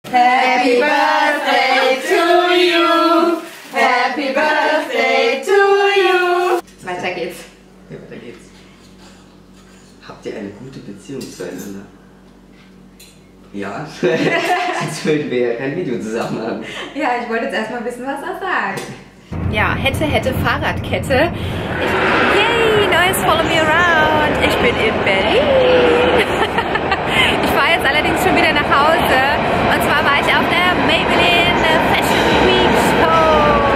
Happy Birthday to you! Happy Birthday to you! Weiter geht's. Ja, weiter geht's. Habt ihr eine gute Beziehung zueinander? Ja, sonst würden wir ja kein Video zusammen haben. Ja, ich wollte jetzt erstmal wissen, was er sagt. Ja, hätte Fahrradkette. Yay, neues Follow Me Around. Ich bin in Berlin. Ich fahre jetzt allerdings schon wieder nach Hause. Und zwar war ich auf der Maybelline Fashion Week Show.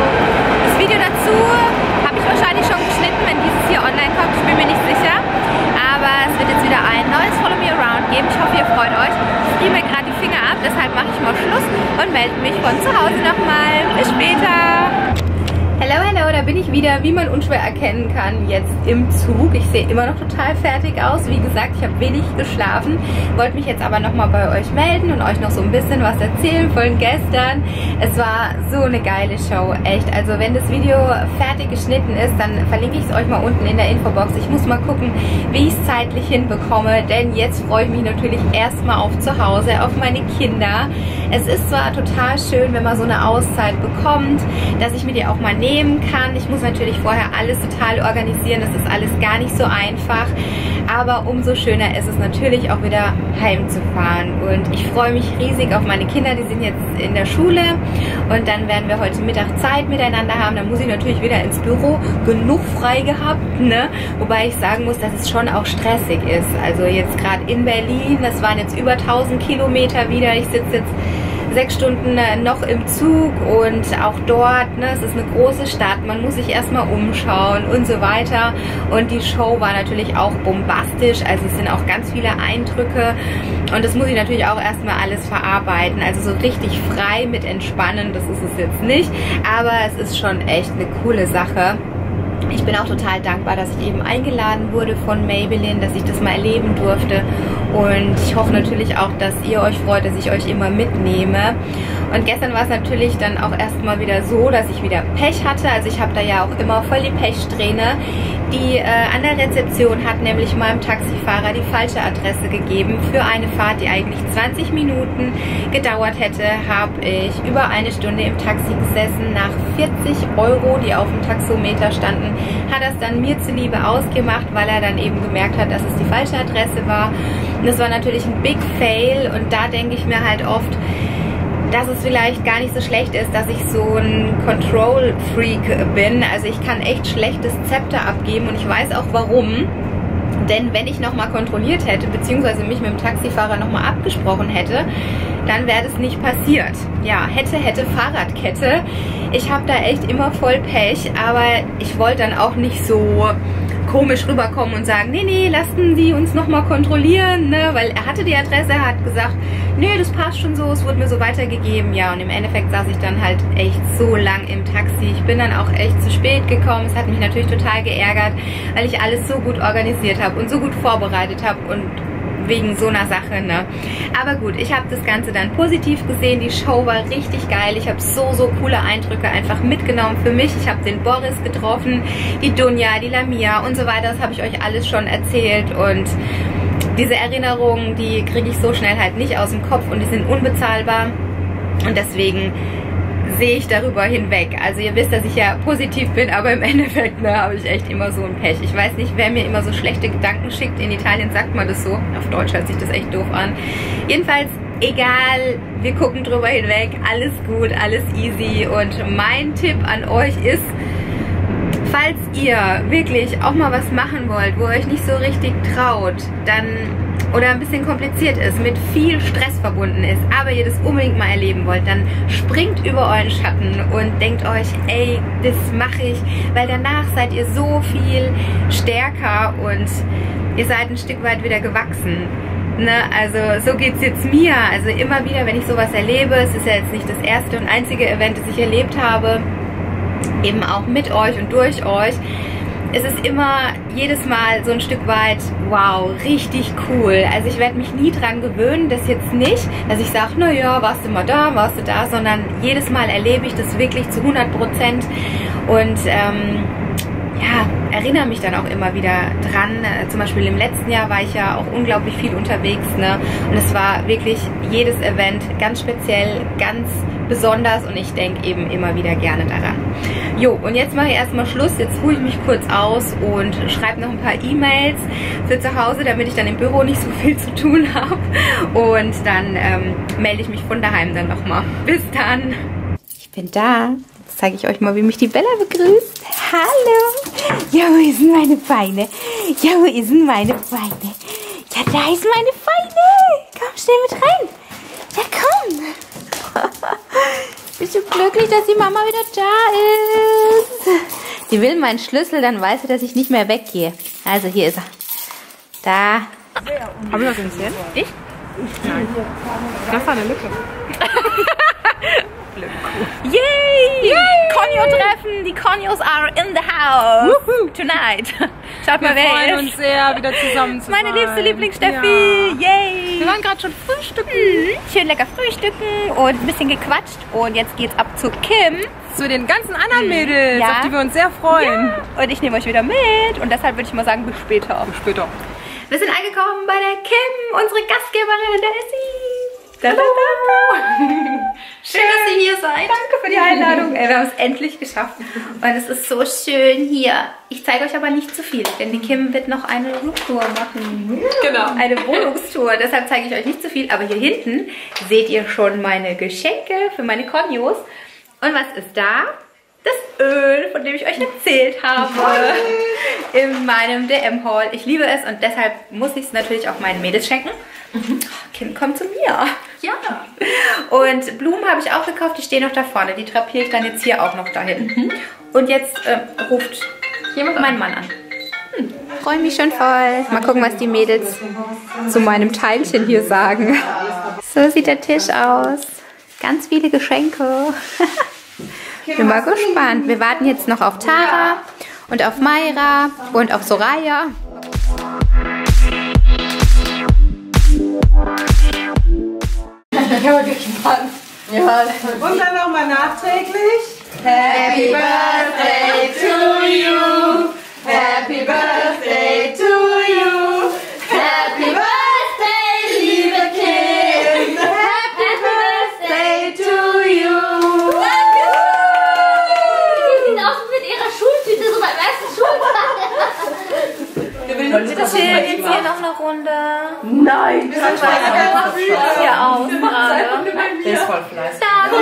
Das Video dazu habe ich wahrscheinlich schon geschnitten, wenn dieses hier online kommt. Ich bin mir nicht sicher. Aber es wird jetzt wieder ein neues Follow Me Around geben. Ich hoffe, ihr freut euch. Ich friere mir gerade die Finger ab, deshalb mache ich mal Schluss und melde mich von zu Hause nochmal. Bis später. Hello, hello, da bin ich wieder, wie man unschwer erkennen kann, jetzt im Zug. Ich sehe immer noch total fertig aus. Wie gesagt, ich habe wenig geschlafen, wollte mich jetzt aber nochmal bei euch melden und euch noch so ein bisschen was erzählen von gestern. Es war so eine geile Show, echt. Also wenn das Video fertig geschnitten ist, dann verlinke ich es euch mal unten in der Infobox. Ich muss mal gucken, wie ich es zeitlich hinbekomme, denn jetzt freue ich mich natürlich erstmal auf zu Hause, auf meine Kinder. Es ist zwar total schön, wenn man so eine Auszeit bekommt, dass ich mir die auch mal nehmen kann. Ich muss natürlich vorher alles total organisieren, das ist alles gar nicht so einfach, aber umso schöner ist es natürlich auch wieder heimzufahren und ich freue mich riesig auf meine Kinder, die sind jetzt in der Schule und dann werden wir heute Mittag Zeit miteinander haben, dann muss ich natürlich wieder ins Büro, genug frei gehabt, ne? Wobei ich sagen muss, dass es schon auch stressig ist, also jetzt gerade in Berlin, das waren jetzt über 1000 Kilometer wieder, ich sitze jetzt 6 Stunden noch im Zug und auch dort, ne, es ist eine große Stadt, man muss sich erstmal umschauen und so weiter und die Show war natürlich auch bombastisch, also es sind auch ganz viele Eindrücke und das muss ich natürlich auch erstmal alles verarbeiten, also so richtig frei mit entspannen, das ist es jetzt nicht, aber es ist schon echt eine coole Sache. Ich bin auch total dankbar, dass ich eben eingeladen wurde von Maybelline, dass ich das mal erleben durfte und ich hoffe natürlich auch, dass ihr euch freut, dass ich euch immer mitnehme. Und gestern war es natürlich dann auch erstmal wieder so, dass ich wieder Pech hatte, also ich habe da ja auch immer voll die Pechsträhne. Die an der Rezeption hat nämlich meinem Taxifahrer die falsche Adresse gegeben für eine Fahrt, die eigentlich 20 Minuten gedauert hätte, habe ich über eine Stunde im Taxi gesessen. Nach 40 €, die auf dem Taxometer standen, hat er es dann mir zuliebe ausgemacht, weil er dann eben gemerkt hat, dass es die falsche Adresse war. Und das war natürlich ein Big Fail und da denke ich mir halt oft, dass es vielleicht gar nicht so schlecht ist, dass ich so ein Control-Freak bin. Also ich kann echt schlechtes Zepter abgeben und ich weiß auch warum. Denn wenn ich nochmal kontrolliert hätte, beziehungsweise mich mit dem Taxifahrer nochmal abgesprochen hätte, dann wäre das nicht passiert. Ja, hätte Fahrradkette. Ich habe da echt immer voll Pech, aber ich wollte dann auch nicht so komisch rüberkommen und sagen, nee, lassen Sie uns nochmal kontrollieren, ne? Weil er hatte die Adresse, er hat gesagt, nee, das passt schon so, es wurde mir so weitergegeben, ja, und im Endeffekt saß ich dann halt echt so lang im Taxi. Ich bin dann auch echt zu spät gekommen, es hat mich natürlich total geärgert, weil ich alles so gut organisiert habe und so gut vorbereitet habe und wegen so einer Sache, ne? Aber gut, ich habe das Ganze dann positiv gesehen, die Show war richtig geil, ich habe so coole Eindrücke einfach mitgenommen für mich, ich habe den Boris getroffen, die Dunja, die Lamia und so weiter, das habe ich euch alles schon erzählt und diese Erinnerungen, die kriege ich so schnell halt nicht aus dem Kopf und die sind unbezahlbar und deswegen sehe ich darüber hinweg. Also ihr wisst, dass ich ja positiv bin, aber im Endeffekt habe ich echt immer so ein Pech. Ich weiß nicht, wer mir immer so schlechte Gedanken schickt. In Italien sagt man das so. Auf Deutsch hört sich das echt doof an. Jedenfalls, egal, wir gucken drüber hinweg. Alles gut, alles easy. Und mein Tipp an euch ist, falls ihr wirklich auch mal was machen wollt, wo ihr euch nicht so richtig traut, dann oder ein bisschen kompliziert ist, mit viel Stress verbunden ist, aber ihr das unbedingt mal erleben wollt, dann springt über euren Schatten und denkt euch, ey, das mache ich, weil danach seid ihr so viel stärker und ihr seid ein Stück weit wieder gewachsen. Ne? Also so geht es jetzt mir, also immer wieder, wenn ich sowas erlebe, es ist ja jetzt nicht das erste und einzige Event, das ich erlebt habe, eben auch mit euch und durch euch, es ist immer jedes Mal so ein Stück weit, wow, richtig cool. Also ich werde mich nie dran gewöhnen, das jetzt nicht, dass ich sage, naja, warst du mal da, warst du da, sondern jedes Mal erlebe ich das wirklich zu 100% und ja, erinnere mich dann auch immer wieder dran. Zum Beispiel im letzten Jahr war ich ja auch unglaublich viel unterwegs, ne? Und es war wirklich jedes Event ganz speziell, ganz besonders und ich denke eben immer wieder gerne daran. Jo, und jetzt mache ich erstmal Schluss. Jetzt ruhe ich mich kurz aus und schreibe noch ein paar E-Mails für zu Hause, damit ich dann im Büro nicht so viel zu tun habe. Und dann melde ich mich von daheim dann nochmal. Bis dann. Ich bin da. Jetzt zeige ich euch mal, wie mich die Bella begrüßt. Hallo. Ja, wo sind meine Beine? Ja, wo sind meine Beine? Ja, da ist meine Beine. Komm, schnell mit rein. Ja, komm. Bist du glücklich, dass die Mama wieder da ist? Die will meinen Schlüssel, dann weiß sie, dass ich nicht mehr weggehe. Also hier ist er. Da. Haben wir das gesehen? Ich? Nein. Das war eine Lücke. Yay! Yay! Conyo-Treffen! Die Conyos are in the house tonight. Schaut mal, wer Wir freuen ist. uns sehr, wieder zusammen zu sein. Meine liebste Lieblings-Steffi! Ja. Yay! Wir waren gerade schon frühstücken. Schön lecker frühstücken und ein bisschen gequatscht. Und jetzt geht's ab zu Kim. Zu den ganzen anderen Mädels, Ja. auf die wir uns sehr freuen. Ja. Und ich nehme euch wieder mit. Und deshalb würde ich mal sagen, bis später. Bis später. Wir sind angekommen bei der Kim, unsere Gastgeberin. Da ist sie. Da, da, da. Schön, dass ihr hier seid. Danke für die Einladung. Wir haben es endlich geschafft. Und es ist so schön hier. Ich zeige euch aber nicht zu viel, denn die Kim wird noch eine Roomtour machen. Genau. Eine Wohnungstour. Deshalb zeige ich euch nicht zu viel. Aber hier hinten seht ihr schon meine Geschenke für meine Conyos. Und was ist da? Das Öl, von dem ich euch erzählt habe, in meinem DM-Haul. Ich liebe es und deshalb muss ich es natürlich auch meinen Mädels schenken. Kim, komm zu mir. Ja. Und Blumen habe ich auch gekauft, die stehen noch da vorne. Die drapiere ich dann jetzt hier auch noch dahin. Und jetzt ruft jemand meinen Mann an. Freue mich schon voll. Mal gucken, was die Mädels zu meinem Teilchen hier sagen. So sieht der Tisch aus. Ganz viele Geschenke. Bin mal gespannt. Wir warten jetzt noch auf Tara und auf Mayra und auf Soraya. Ich bin gespannt. Ja. Und dann nochmal nachträglich. Happy Birthday to you. Happy Birthday to you. Happy Birthday, liebe Kim. Happy Birthday to you. Die sind auch mit ihrer Schultüte, so beim ersten Schultag. Bitte schön, jetzt hier noch eine Runde. Nein, Hier aus gerade. der ist voll fleißig.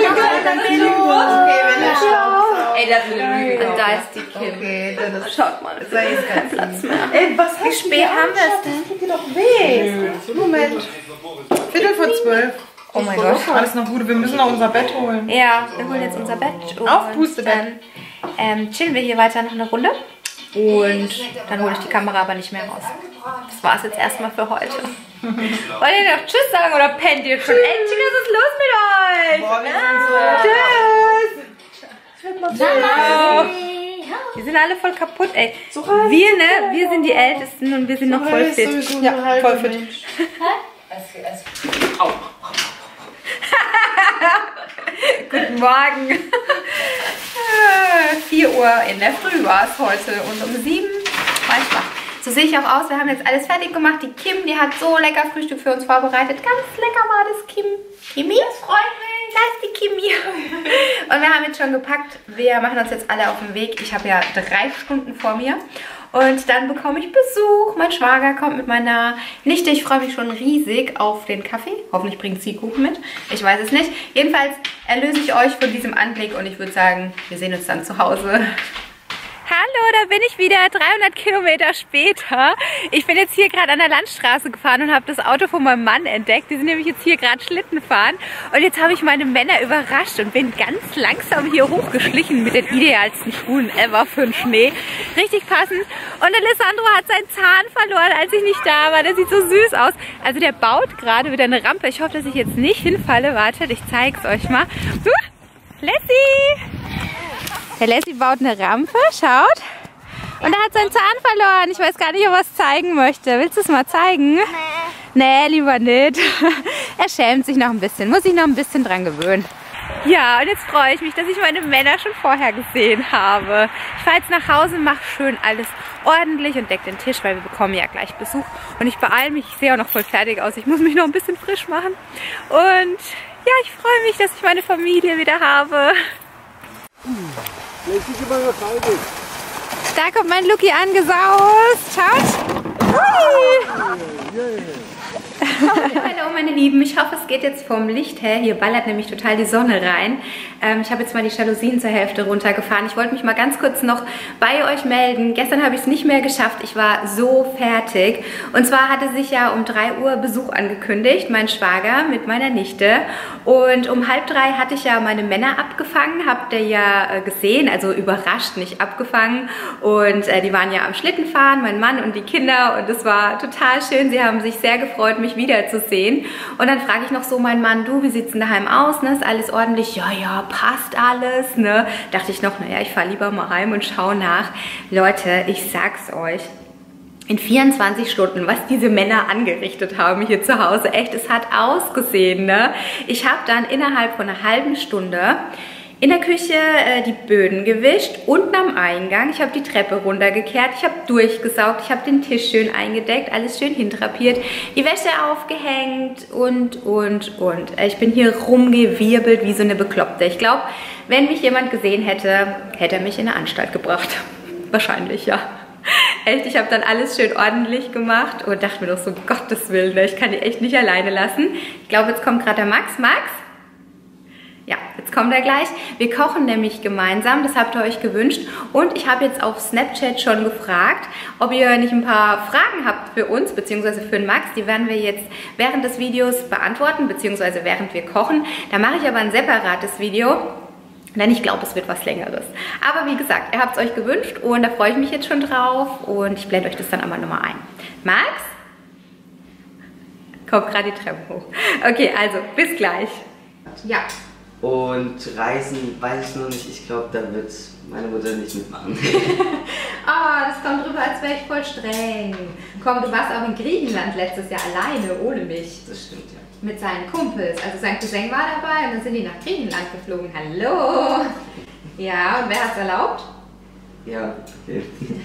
Ey, das ist eine Lüge. Und da ist die Kim. Okay, dann ist Schaut mal, da ist kein Platz mehr. Ey, was Wie spät haben wir es denn? tut dir doch weh. Moment. 11:45. Oh mein Gott. Alles noch gut, wir müssen noch unser Bett holen. Ja, wir holen jetzt unser Bett und Aufpustebett. dann chillen wir hier weiter noch eine Runde. Und dann hole ich die Kamera aber nicht mehr raus. Das war es jetzt erstmal für heute. Wollt ihr noch Tschüss sagen oder pennt ihr schon? Ey, was ist los mit euch? Boah, wir sind so. Tschüss! Ciao! Wir sind alle voll kaputt, ey. Wir sind die Ältesten und wir sind noch voll fit. Ja, voll fit. Guten Morgen. 4 Uhr in der Früh war es heute und um 7 war ich wach. So sehe ich auch aus. Wir haben jetzt alles fertig gemacht. Die Kim, die hat so lecker Frühstück für uns vorbereitet. Ganz lecker war das, Kim. Kimi? Das freut mich. Da ist die Kimi. Und wir haben jetzt schon gepackt. Wir machen uns jetzt alle auf den Weg. Ich habe ja 3 Stunden vor mir. Und dann bekomme ich Besuch. Mein Schwager kommt mit meiner Nichte. Ich freue mich schon riesig auf den Kaffee. Hoffentlich bringt sie Kuchen mit. Ich weiß es nicht. Jedenfalls erlöse ich euch von diesem Anblick und ich würde sagen, wir sehen uns dann zu Hause. Hallo, da bin ich wieder, 300 Kilometer später. Ich bin jetzt hier gerade an der Landstraße gefahren und habe das Auto von meinem Mann entdeckt. Die sind nämlich jetzt hier gerade Schlitten fahren. Und jetzt habe ich meine Männer überrascht und bin ganz langsam hier hochgeschlichen mit den idealsten Schuhen ever für den Schnee. Richtig passend. Und Alessandro hat seinen Zahn verloren, als ich nicht da war. Der sieht so süß aus. Also der baut gerade wieder eine Rampe. Ich hoffe, dass ich jetzt nicht hinfalle. Wartet, ich zeige es euch mal. Lassie! Der Lassie baut eine Rampe, schaut. Und er hat seinen Zahn verloren. Ich weiß gar nicht, ob er es zeigen möchte. Willst du es mal zeigen? Nee, lieber nicht. Er schämt sich noch ein bisschen. Muss sich noch ein bisschen dran gewöhnen. Ja, und jetzt freue ich mich, dass ich meine Männer schon vorher gesehen habe. Ich fahre jetzt nach Hause, mache schön alles ordentlich und decke den Tisch, weil wir bekommen ja gleich Besuch. Und ich beeile mich, ich sehe auch noch voll fertig aus. Ich muss mich noch ein bisschen frisch machen. Und ja, ich freue mich, dass ich meine Familie wieder habe. Da kommt mein Luki angesaust. Schaut. Hallo meine Lieben, ich hoffe es geht jetzt vom Licht her. Hier ballert nämlich total die Sonne rein. Ich habe jetzt mal die Jalousien zur Hälfte runtergefahren. Ich wollte mich mal ganz kurz noch bei euch melden. Gestern habe ich es nicht mehr geschafft. Ich war so fertig. Und zwar hatte sich ja um 3 Uhr Besuch angekündigt, mein Schwager mit meiner Nichte. Und um 2:30 hatte ich ja meine Männer abgefangen. Habt ihr ja gesehen, also überrascht, nicht abgefangen. Und die waren ja am Schlittenfahren, mein Mann und die Kinder. Und es war total schön. Sie haben sich sehr gefreut, mich wiederzusehen. Und dann frage ich noch so meinen Mann, du, wie sieht es denn daheim aus? Ne? Ist alles ordentlich? Ja, ja, passt alles. Ne? Dachte ich noch, naja, ich fahre lieber mal heim und schaue nach. Leute, ich sag's euch. In 24 Stunden, was diese Männer angerichtet haben hier zu Hause. Echt, es hat ausgesehen. Ne? Ich habe dann innerhalb von einer halben Stunde in der Küche die Böden gewischt, unten am Eingang. Ich habe die Treppe runtergekehrt, ich habe durchgesaugt, ich habe den Tisch schön eingedeckt, alles schön hintrapiert, die Wäsche aufgehängt und. Ich bin hier rumgewirbelt wie so eine Bekloppte. Ich glaube, wenn mich jemand gesehen hätte, hätte er mich in eine Anstalt gebracht. Wahrscheinlich, ja. Echt, ich habe dann alles schön ordentlich gemacht und dachte mir doch so, um Gottes Willen, ich kann die echt nicht alleine lassen. Ich glaube, jetzt kommt gerade der Max. Max? Ja, jetzt kommt er gleich. Wir kochen nämlich gemeinsam, das habt ihr euch gewünscht. Und ich habe jetzt auf Snapchat schon gefragt, ob ihr nicht ein paar Fragen habt für uns, beziehungsweise für den Max. Die werden wir jetzt während des Videos beantworten, beziehungsweise während wir kochen. Da mache ich aber ein separates Video, denn ich glaube, es wird was Längeres. Aber wie gesagt, ihr habt es euch gewünscht und da freue ich mich jetzt schon drauf. Und ich blende euch das dann einmal nochmal ein. Max? Kommt gerade die Treppe hoch. Okay, also bis gleich. Ja. Und Reisen weiß ich noch nicht. Ich glaube, da wird meine Mutter nicht mitmachen. Das kommt rüber, als wäre ich voll streng. Komm, du warst auch in Griechenland letztes Jahr alleine, ohne mich. Das stimmt, ja. Mit seinen Kumpels. Also sein Cousin war dabei und dann sind die nach Griechenland geflogen. Hallo! Ja, und wer hat's erlaubt? Ja, okay.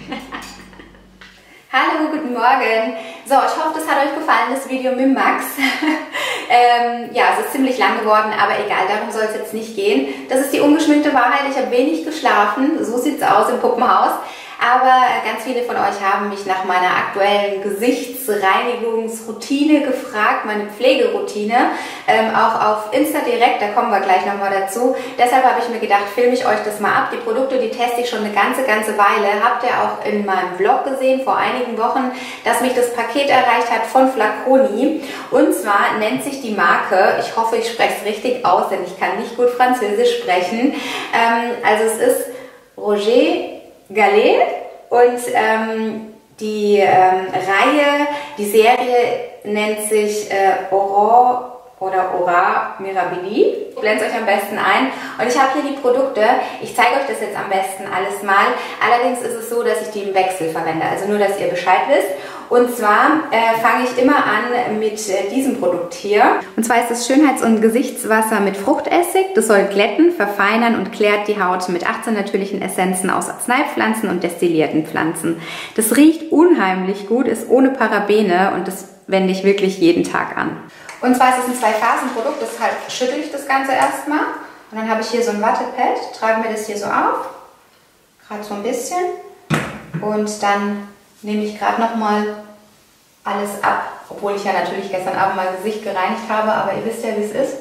Hallo, guten Morgen. So, ich hoffe, das hat euch gefallen, das Video mit Max. Ja, es ist ziemlich lang geworden, aber egal, darum soll es jetzt nicht gehen. Das ist die ungeschminkte Wahrheit, ich habe wenig geschlafen, so sieht es aus im Puppenhaus. Aber ganz viele von euch haben mich nach meiner aktuellen Gesichtsreinigungsroutine gefragt, meine Pflegeroutine, auch auf Insta direkt, da kommen wir gleich nochmal dazu. Deshalb habe ich mir gedacht, filme ich euch das mal ab. Die Produkte, die teste ich schon eine ganze Weile. Habt ihr auch in meinem Vlog gesehen, vor einigen Wochen, dass mich das Paket erreicht hat von Flaconi. Und zwar nennt sich die Marke, ich hoffe, ich spreche es richtig aus, denn ich kann nicht gut Französisch sprechen. Also es ist Roger Gallet und die Reihe, die Serie nennt sich Aurore oder Aura Mirabili. Ich blende es euch am besten ein. Und ich habe hier die Produkte. Ich zeige euch das jetzt am besten alles mal. Allerdings ist es so, dass ich die im Wechsel verwende. Also nur, dass ihr Bescheid wisst. Und zwar fange ich immer an mit diesem Produkt hier. Und zwar ist das Schönheits- und Gesichtswasser mit Fruchtessig. Das soll glätten, verfeinern und klärt die Haut mit 18 natürlichen Essenzen aus Arzneipflanzen und destillierten Pflanzen. Das riecht unheimlich gut, ist ohne Parabene und das wende ich wirklich jeden Tag an. Und zwar ist es ein 2-Phasen-Produkt, deshalb schüttle ich das Ganze erstmal. Und dann habe ich hier so ein Wattepad, trage mir das hier so auf, gerade so ein bisschen. Und dann nehme ich gerade nochmal alles ab, obwohl ich ja natürlich gestern Abend mein Gesicht gereinigt habe, aber ihr wisst ja, wie es ist.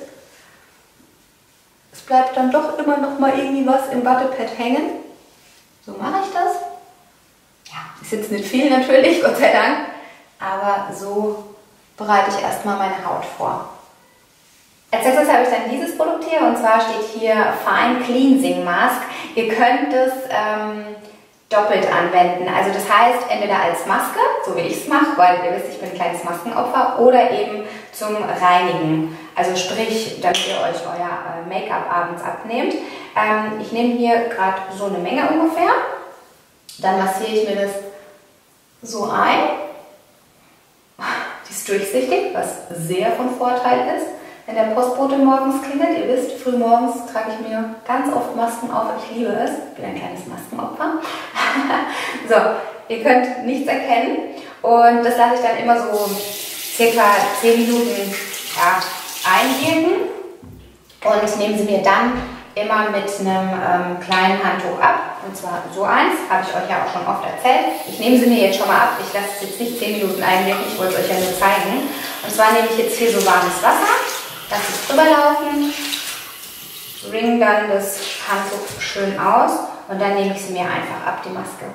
Es bleibt dann doch immer noch mal irgendwie was im Wattepad hängen. So mache ich das. Ja, ist jetzt nicht viel natürlich, Gott sei Dank, aber so bereite ich erstmal meine Haut vor. Als letztes habe ich dann dieses Produkt hier und zwar steht hier Fine Cleansing Mask. Ihr könnt es doppelt anwenden. Also das heißt entweder als Maske, so wie ich es mache, weil ihr wisst, ich bin ein kleines Maskenopfer, oder eben zum Reinigen. Also sprich, damit ihr euch euer Make-up abends abnehmt. Ich nehme hier gerade so eine Menge ungefähr. Dann massiere ich mir das so ein. Die ist durchsichtig, was sehr von Vorteil ist. wenn der Postbote morgens klingelt. Ihr wisst, früh morgens trage ich mir ganz oft Masken auf. Ich liebe es. Ich bin ein kleines Maskenopfer. So, ihr könnt nichts erkennen. Und das lasse ich dann immer so circa 10 Minuten einwirken. Und nehme sie mir dann immer mit einem kleinen Handtuch ab. Und zwar so eins, habe ich euch ja auch schon oft erzählt. Ich nehme sie mir jetzt schon mal ab. Ich lasse es jetzt nicht 10 Minuten einwirken, ich wollte es euch ja nur zeigen. Und zwar nehme ich jetzt hier so warmes Wasser, lasse es drüber laufen, wring dann das Handtuch schön aus und dann nehme ich sie mir einfach ab, die Maske.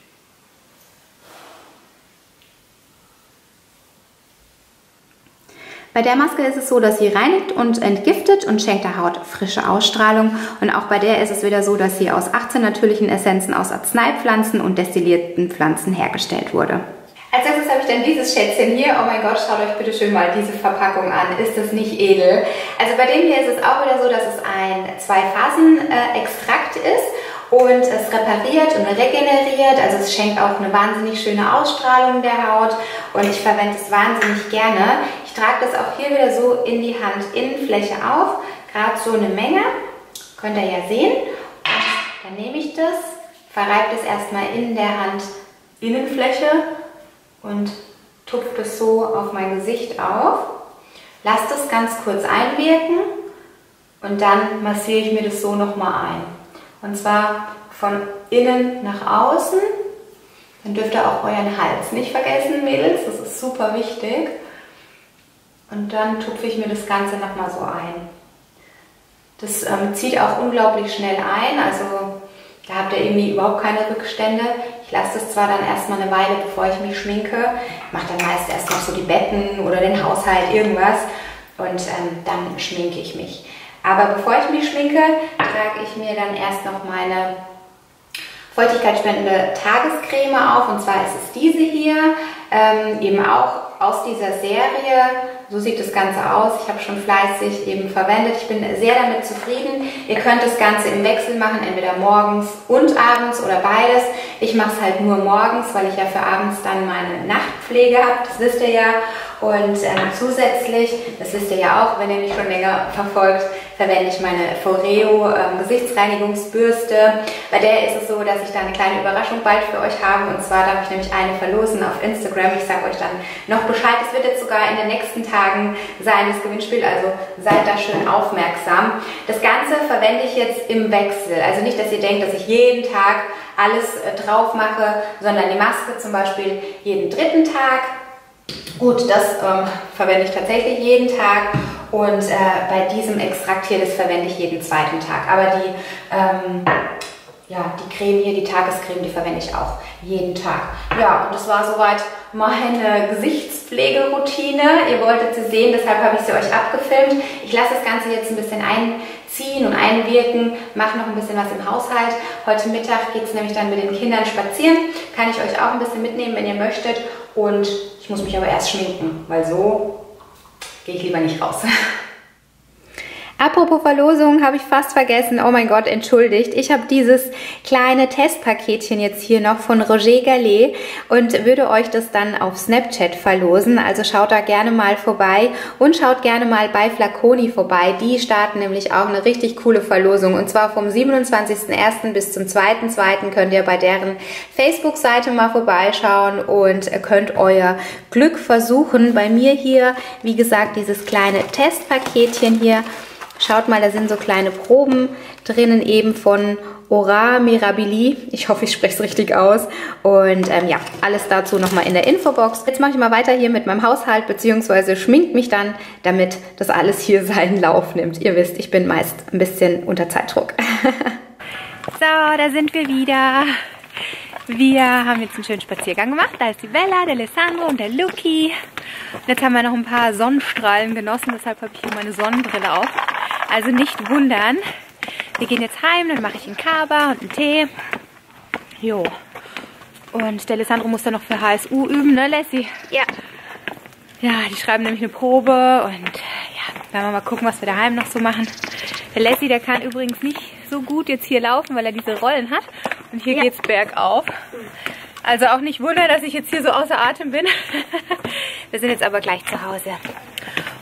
Bei der Maske ist es so, dass sie reinigt und entgiftet und schenkt der Haut frische Ausstrahlung. Und auch bei der ist es wieder so, dass sie aus 18 natürlichen Essenzen aus Arzneipflanzen und destillierten Pflanzen hergestellt wurde. Als erstes habe ich dann dieses Schätzchen hier. Oh mein Gott, schaut euch bitte schön mal diese Verpackung an. Ist das nicht edel? Also bei dem hier ist es auch wieder so, dass es ein 2-Phasen-Extrakt ist. Und es repariert und regeneriert, also es schenkt auch eine wahnsinnig schöne Ausstrahlung der Haut und ich verwende es wahnsinnig gerne. Ich trage das auch hier wieder so in die Handinnenfläche auf, gerade so eine Menge, könnt ihr ja sehen. Und dann nehme ich das, verreibe das erstmal in der Handinnenfläche und tupfe das so auf mein Gesicht auf. Lasse das ganz kurz einwirken und dann massiere ich mir das so nochmal ein. Und zwar von innen nach außen. Dann dürft ihr auch euren Hals nicht vergessen, Mädels. Das ist super wichtig. Und dann tupfe ich mir das Ganze nochmal so ein. Das zieht auch unglaublich schnell ein. Also da habt ihr irgendwie überhaupt keine Rückstände. Ich lasse das zwar dann erstmal eine Weile, bevor ich mich schminke. Ich mache dann meist erst noch so die Betten oder den Haushalt, irgendwas. Und dann schminke ich mich. Aber bevor ich mich schminke, trage ich mir dann erst noch meine feuchtigkeitsspendende Tagescreme auf. Und zwar ist es diese hier, eben auch aus dieser Serie. So sieht das Ganze aus. Ich habe schon fleißig eben verwendet. Ich bin sehr damit zufrieden. Ihr könnt das Ganze im Wechsel machen, entweder morgens und abends oder beides. Ich mache es halt nur morgens, weil ich ja für abends dann meine Nachtpflege habe. Das wisst ihr ja. Und zusätzlich, das wisst ihr ja auch, wenn ihr mich schon länger verfolgt, verwende ich meine Foreo Gesichtsreinigungsbürste. Bei der ist es so, dass ich da eine kleine Überraschung bald für euch habe. Und zwar darf ich nämlich eine verlosen auf Instagram. Ich sage euch dann noch Bescheid. Es wird jetzt sogar in den nächsten Tagen sein, das Gewinnspiel. Also seid da schön aufmerksam. Das Ganze verwende ich jetzt im Wechsel. Also nicht, dass ihr denkt, dass ich jeden Tag alles drauf mache, sondern die Maske zum Beispiel jeden 3. Tag. Gut, das verwende ich tatsächlich jeden Tag und bei diesem Extrakt hier, das verwende ich jeden 2. Tag. Aber die Creme hier, die Tagescreme, die verwende ich auch jeden Tag. Ja, und das war soweit meine Gesichtspflegeroutine. Ihr wolltet sie sehen, deshalb habe ich sie euch abgefilmt. Ich lasse das Ganze jetzt ein bisschen einziehen und einwirken, mache noch ein bisschen was im Haushalt. Heute Mittag geht es nämlich dann mit den Kindern spazieren. Kann ich euch auch ein bisschen mitnehmen, wenn ihr möchtet. Und ich muss mich aber erst schminken, weil so gehe ich lieber nicht raus. Apropos Verlosung, habe ich fast vergessen. Oh mein Gott, entschuldigt. Ich habe dieses kleine Testpaketchen jetzt hier noch von Roger Gallet und würde euch das dann auf Snapchat verlosen. Also schaut da gerne mal vorbei und schaut gerne mal bei Flaconi vorbei. Die starten nämlich auch eine richtig coole Verlosung. Und zwar vom 27.01. bis zum 2.02. könnt ihr bei deren Facebook-Seite mal vorbeischauen und könnt euer Glück versuchen. Bei mir hier, wie gesagt, dieses kleine Testpaketchen hier. Schaut mal, da sind so kleine Proben drinnen eben von Aura Mirabili. Ich hoffe, ich spreche es richtig aus. Und ja, alles dazu nochmal in der Infobox. Jetzt mache ich mal weiter hier mit meinem Haushalt, beziehungsweise schminkt mich dann, damit das alles hier seinen Lauf nimmt. Ihr wisst, ich bin meist ein bisschen unter Zeitdruck. So, da sind wir wieder. Wir haben jetzt einen schönen Spaziergang gemacht. Da ist die Bella, der Alessandro und der Luki. Und jetzt haben wir noch ein paar Sonnenstrahlen genossen, deshalb habe ich hier meine Sonnenbrille auf. Also nicht wundern. Wir gehen jetzt heim, dann mache ich einen Kaba und einen Tee. Jo. Und der Alessandro muss dann noch für HSU üben, ne Lassie? Ja. Ja, die schreiben nämlich eine Probe und ja, werden wir mal gucken, was wir daheim noch so machen. Der Lassie, der kann übrigens nicht so gut jetzt hier laufen, weil er diese Rollen hat. Und hier geht's bergauf. Also auch nicht wundern, dass ich jetzt hier so außer Atem bin. Wir sind jetzt aber gleich zu Hause.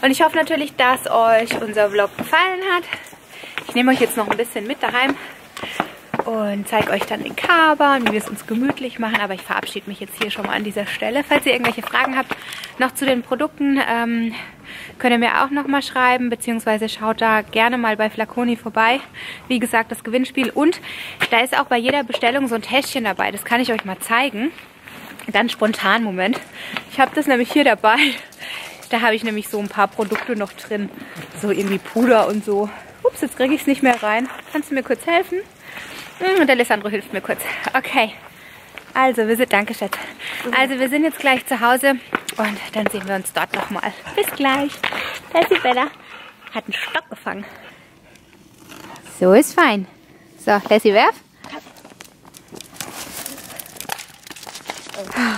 Und ich hoffe natürlich, dass euch unser Vlog gefallen hat. Ich nehme euch jetzt noch ein bisschen mit daheim und zeige euch dann den Kaba und wie wir es uns gemütlich machen. Aber ich verabschiede mich jetzt hier schon mal an dieser Stelle. Falls ihr irgendwelche Fragen habt, noch zu den Produkten, könnt ihr mir auch noch mal schreiben, beziehungsweise schaut da gerne mal bei Flaconi vorbei. Wie gesagt, das Gewinnspiel. Und da ist auch bei jeder Bestellung so ein Täschchen dabei. Das kann ich euch mal zeigen. Ganz spontan, Moment. Ich habe das nämlich hier dabei. Da habe ich nämlich so ein paar Produkte noch drin. So irgendwie Puder und so. Ups, jetzt kriege ich es nicht mehr rein. Kannst du mir kurz helfen? Und der Alessandro hilft mir kurz. Okay. Also, danke, Schatz. Also, wir sind jetzt gleich zu Hause und dann sehen wir uns dort nochmal. Bis gleich. Lassie Bella hat einen Stock gefangen. So ist fein. So, Lassie, werf.